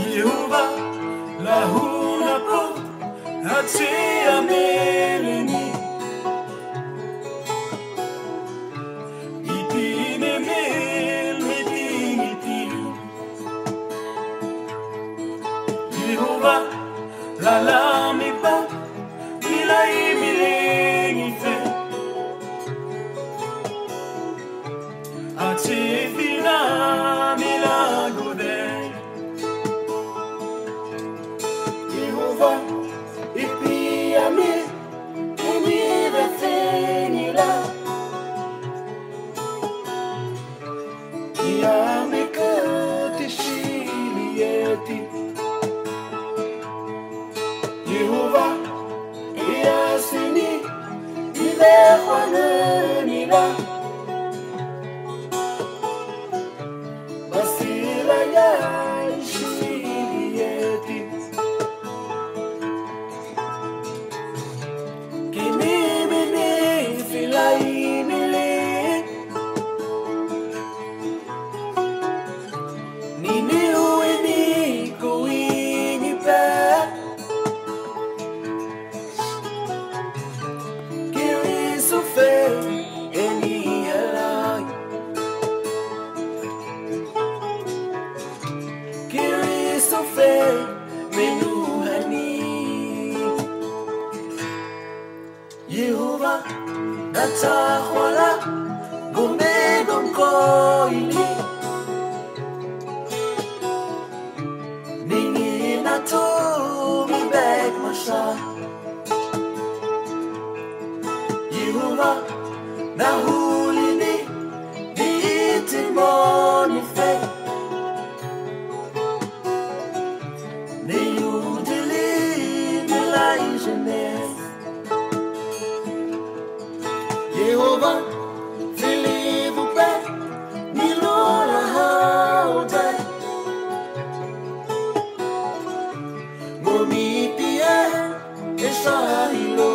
Yehovah lahuna po hatia meleni itine meleti Yehovah lalami pa nilai milengi fe atifina milagode Yehovah ipiami inirefenila Iami katishilieti Yehovah iasini ilehwanenila basila ya ishilieti kinimini filainili nini uini kuini pe kiri sufe eni helai kiri sufe menuhani Yehovah datahwala gomegomko ini Ningi na to mi beg masha Yehovah na hulini diitimoni fe Ne udili nilai jeunesse Yehovah filivu pe nilora haude Momi pie eshahilo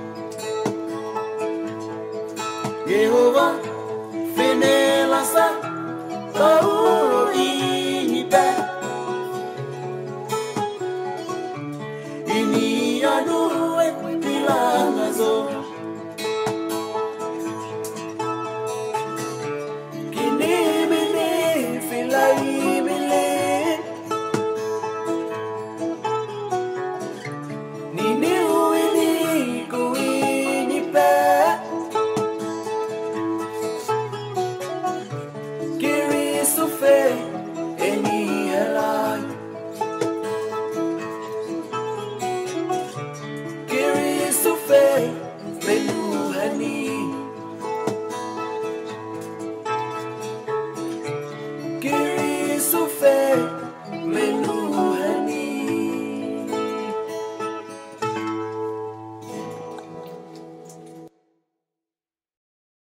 Yehovah fenela sa Pauro inipe Ini anuwe pilangazo Kinimini filaimili Nini uini kuini pe Kiri sufe